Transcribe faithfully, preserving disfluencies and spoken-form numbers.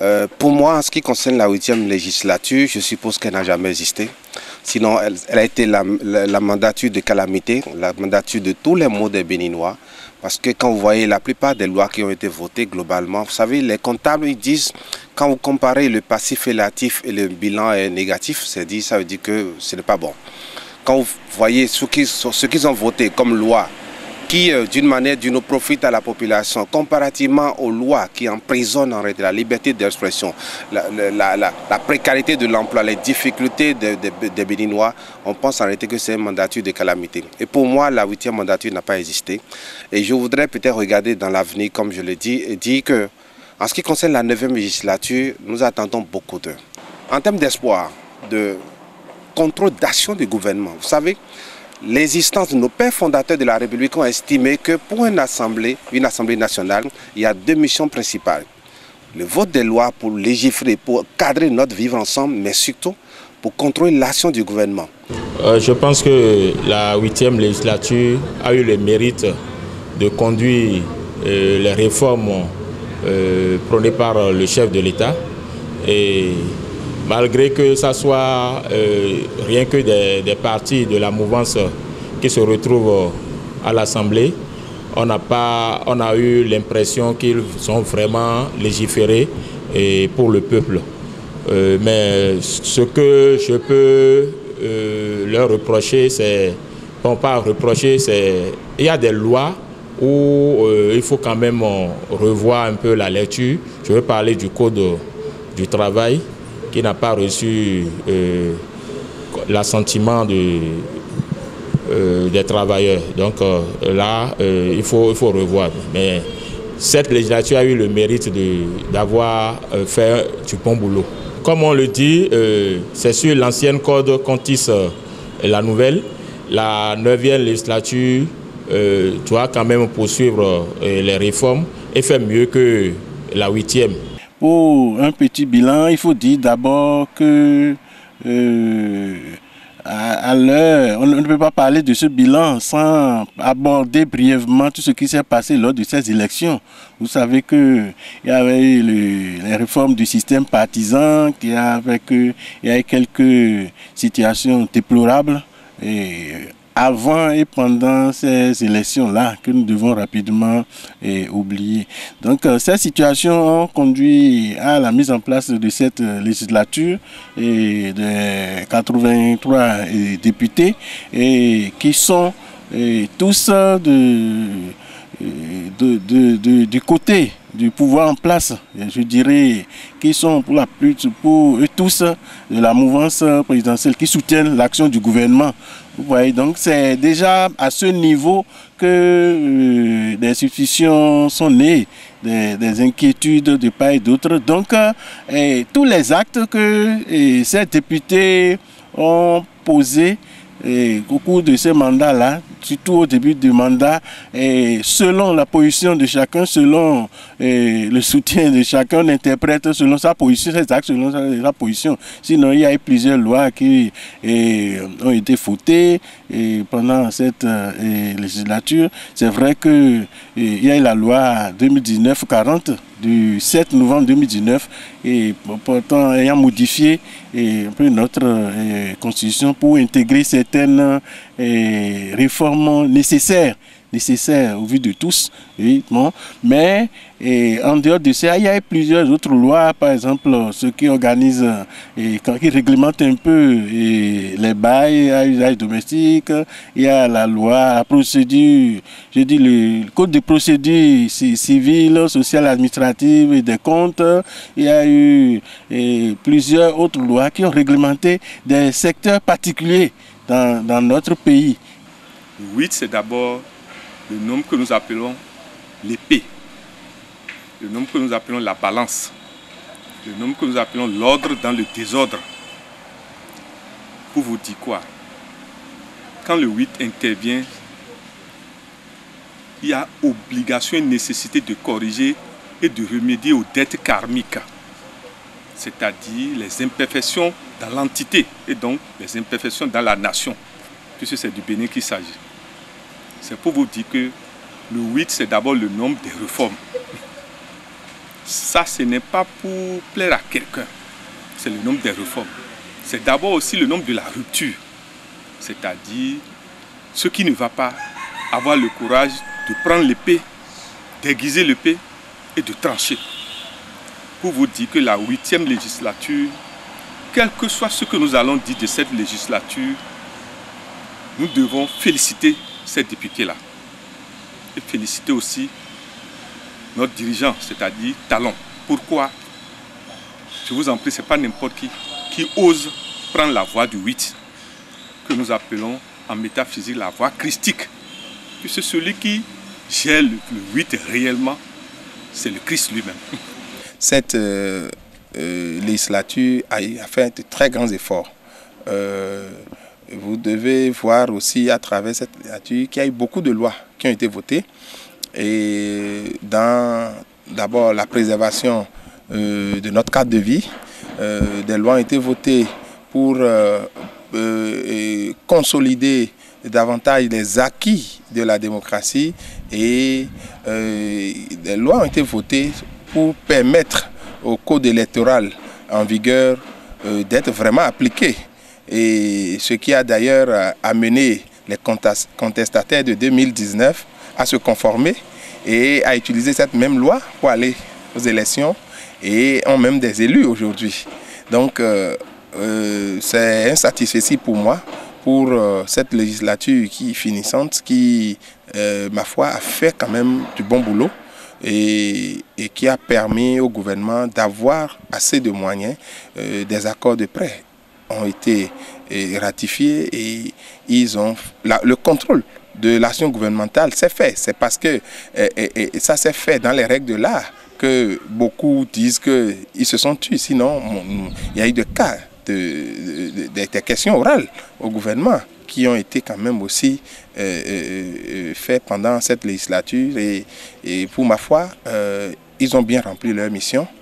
Euh, pour moi, en ce qui concerne la huitième législature, je suppose qu'elle n'a jamais existé. Sinon, elle, elle a été la, la, la mandature de calamité, la mandature de tous les maux des Béninois. Parce que quand vous voyez la plupart des lois qui ont été votées globalement, vous savez, les comptables ils disent, quand vous comparez le passif et l'actif et le bilan est négatif, c'est dit, ça veut dire que ce n'est pas bon. Quand vous voyez ce qu'ils ce qu'ils ont voté comme loi, qui d'une manière ou d'une autre profite à la population, comparativement aux lois qui emprisonnent en réalité la liberté d'expression, la, la, la, la précarité de l'emploi, les difficultés des de, de, de Béninois, on pense en réalité que c'est une mandature de calamité. Et pour moi, la huitième mandature n'a pas existé. Et je voudrais peut-être regarder dans l'avenir, comme je l'ai dit, et dire que, en ce qui concerne la neuvième législature, nous attendons beaucoup d'eux. En termes d'espoir, de contrôle d'action du gouvernement, vous savez, l'existence de nos pères fondateurs de la République ont estimé que pour une assemblée, une assemblée nationale, il y a deux missions principales. Le vote des lois pour légiférer, pour cadrer notre vivre ensemble, mais surtout pour contrôler l'action du gouvernement. Euh, je pense que la huitième législature a eu le mérite de conduire euh, les réformes euh, prônées par le chef de l'État. Et malgré que ce soit euh, rien que des, des partis de la mouvance qui se retrouvent à l'Assemblée, on n'a pas, on a eu l'impression qu'ils sont vraiment légiférés et pour le peuple. Euh, mais ce que je peux euh, leur reprocher, c'est, bon, pas reprocher, c'est, il y a des lois où euh, il faut quand même revoir un peu la lecture. Je veux parler du code du travail, qui n'a pas reçu euh, l'assentiment de, euh, des travailleurs. Donc euh, là, euh, il, faut, il faut revoir. Mais cette législature a eu le mérite d'avoir euh, fait du bon boulot. Comme on le dit, euh, c'est sur l'ancienne code qu'on tisse euh, la nouvelle. La neuvième législature euh, doit quand même poursuivre euh, les réformes et faire mieux que la huitième. Pour un petit bilan, il faut dire d'abord que euh, à, à l'heure, on ne peut pas parler de ce bilan sans aborder brièvement tout ce qui s'est passé lors de ces élections. Vous savez qu'il y avait eu le, les réformes du système partisan, qu'il y avait, que, il y avait quelques situations déplorables. Et, avant et pendant ces élections-là que nous devons rapidement eh, oublier. Donc euh, ces situations ont conduit à la mise en place de cette euh, législature et de quatre-vingt-trois eh, députés et qui sont eh, tous de, de, de, de, du côté du pouvoir en place, je dirais, qui sont pour la plus pour eux tous de la mouvance présidentielle qui soutiennent l'action du gouvernement. Vous voyez, donc c'est déjà à ce niveau que euh, des institutions sont nées, des, des inquiétudes de part et d'autre. Donc euh, tous les actes que et, ces députés ont posés et au cours de ces mandats-là, surtout au début du mandat, et selon la position de chacun, selon et, le soutien de chacun, on interprète selon sa position, ses actes selon sa, sa position. Sinon, il y a eu plusieurs lois qui et, ont été votées et pendant cette et, législature. C'est vrai qu'il y a eu la loi deux mille dix-neuf quarante du sept novembre deux mille dix-neuf et pourtant ayant modifié et, un peu notre et, constitution pour intégrer certaines et, réformes nécessaires, nécessaires au vu de tous, évidemment. Mais et, en dehors de ça, il y a plusieurs autres lois, par exemple ceux qui organisent et qui réglementent un peu et, les bails à usage domestique. Il y a la loi, la procédure, je dis le code de procédure civile, sociale, administrative et des comptes. Il y a eu et, plusieurs autres lois qui ont réglementé des secteurs particuliers dans, dans notre pays. Le huit, c'est d'abord le nombre que nous appelons l'épée, le nombre que nous appelons la balance, le nombre que nous appelons l'ordre dans le désordre. Pour vous dire quoi? Quand le huit intervient, il y a obligation et nécessité de corriger et de remédier aux dettes karmiques, c'est-à-dire les imperfections dans l'entité et donc les imperfections dans la nation, puisque c'est du Bénin qu'il s'agit. C'est pour vous dire que le huit, c'est d'abord le nombre des réformes. ça, ce n'est pas pour plaire à quelqu'un. C'est le nombre des réformes. C'est d'abord aussi le nombre de la rupture. C'est-à-dire, ce qui ne va pas, avoir le courage de prendre l'épée, d'aiguiser l'épée et de trancher. Pour vous dire que la huitième législature, quel que soit ce que nous allons dire de cette législature, nous devons féliciter ces députés-là. Et féliciter aussi notre dirigeant, c'est-à-dire Talon. Pourquoi? Je vous en prie, ce n'est pas n'importe qui qui ose prendre la voie du huit, que nous appelons en métaphysique la voie christique. Puisque celui qui gère le huit réellement, c'est le Christ lui-même. Cette euh, euh, législature a, a fait de très grands efforts. Euh, vous devez voir aussi à travers cette législature qu'il y a eu beaucoup de lois qui ont été votées. Et dans d'abord la préservation euh, de notre cadre de vie, euh, des lois ont été votées pour euh, euh, consolider davantage les acquis de la démocratie et euh, des lois ont été votées pour permettre au code électoral en vigueur euh, d'être vraiment appliqué. Et ce qui a d'ailleurs amené les contestataires de deux mille dix-neuf à se conformer et à utiliser cette même loi pour aller aux élections et ont même des élus aujourd'hui. Donc euh, euh, c'est un satisfait pour moi pour euh, cette législature qui est finissante, qui, euh, ma foi, a fait quand même du bon boulot et, et qui a permis au gouvernement d'avoir assez de moyens. Euh, des accords de prêt ont été euh, ratifiés et ils ont la, le contrôle de l'action gouvernementale s'est fait. C'est parce que et, et, et ça s'est fait dans les règles de l'art que beaucoup disent qu'ils se sont tués. Sinon, il y a eu des cas de, de, de, de questions orales au gouvernement qui ont été quand même aussi euh, euh, faits pendant cette législature. Et, et pour ma foi, euh, ils ont bien rempli leur mission.